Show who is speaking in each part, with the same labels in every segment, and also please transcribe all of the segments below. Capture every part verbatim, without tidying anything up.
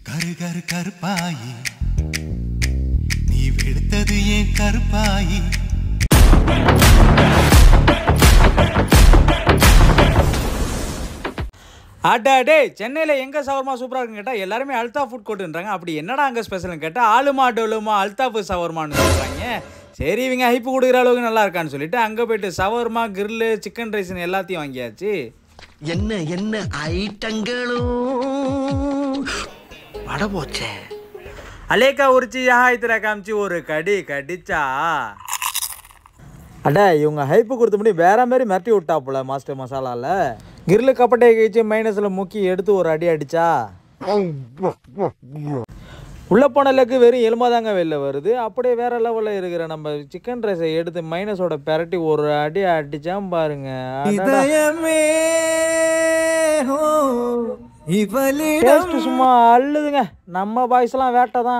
Speaker 1: கரு கரு கருப்பாயி நீ வெளுத்தது ஏன் கருப்பாயி
Speaker 2: அடே சென்னையில் எங்கே சவர்மா சூப்பராக இருக்குன்னு கேட்டால் எல்லாருமே அல்தாஃப் ஃபுட் கோர்ட்டுன்றாங்க. அப்படி என்னடா அங்கே ஸ்பெஷல்னு கேட்டால் ஆலுமா டோலுமா அல்தாஃப் சவர்மான்னு சொல்கிறாங்க. சரி இவங்க ஹைப்பு கொடுக்குற அளவுக்கு நல்லா இருக்கான்னு சொல்லிட்டு அங்கே போயிட்டு சவர்மா கிரில்லு சிக்கன் ரைஸ்ன்னு எல்லாத்தையும் வாங்கியாச்சு.
Speaker 3: என்ன என்ன ஐட்டங்களும் வட போச்சே.
Speaker 2: அலேக்கா உரிச்சி யாத்திர காமிச்சு ஒரு கடி கடிச்சா அடா இவங்க ஹைப்பு கொடுத்த முடி வேற மாதிரி மிரட்டி விட்டாப்புல மாஸ்டர் மசாலாவில். கிரில்லு கப்பட்டையை கழிச்சு மைனஸில் முக்கி எடுத்து ஒரு அடி அடிச்சா உள்ளே போன லெக்கு வெறும் எலும்பாதாங்க வெளில வருது. அப்படியே வேற லெவலில் இருக்கிற நம்ம சிக்கன் ரைஸை எடுத்து மைனஸோட பெரட்டி ஒரு அடி அடிச்சாம் பாருங்க. சும்மா அள்ளுதுங்க. நம்ம பாய்ஸ்லாம் வேட்டை தான்.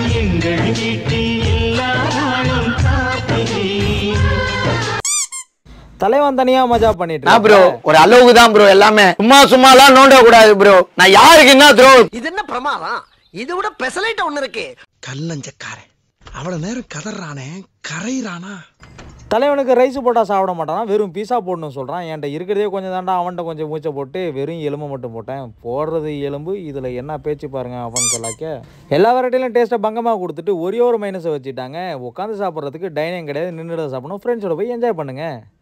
Speaker 2: தலைவன் தனியா மஜா பண்ணிட்டு
Speaker 4: ப்ரோ ஒரு அளவுக்கு தான் ப்ரோ. எல்லாமே சும்மா சும்மா எல்லாம் நோண்ட கூடாது ப்ரோ. நான் யாருக்கு என்ன த்ரோ
Speaker 3: இது என்ன பிரமாதம்? இது விட பெசலைட் ஒண்ணு இருக்கு. கல்லஞ்சக்காரன் அவ்வளவு நேரம் கதறானே கரையிறானா.
Speaker 2: தலைவனுக்கு ரைஸ் போட்டால் சாப்பிட மாட்டானா, வெறும் பீஸா போடணும்னு சொல்கிறான். என்கிட்ட இருக்கிறதே கொஞ்சம் தாண்டா, அவன்கிட்ட கொஞ்சம் மூச்சை போட்டு வெறும் எலும்பு மட்டும் போட்டேன். போடுறது எலும்பு, இதில் என்ன பேச்சு பாருங்க அவன் சொல்லாக்க. எல்லா வெரைட்டிலும் டேஸ்ட்டை பங்கமாக கொடுத்துட்டு ஒரே ஒரு மைனஸை வச்சுட்டாங்க. உட்காந்து சாப்பிட்றதுக்கு டைனிங் கிடையாது, நின்றுட சாப்பிடணும். ஃப்ரெண்ட்ஸோட போய் என்ஜாய் பண்ணுங்கள்.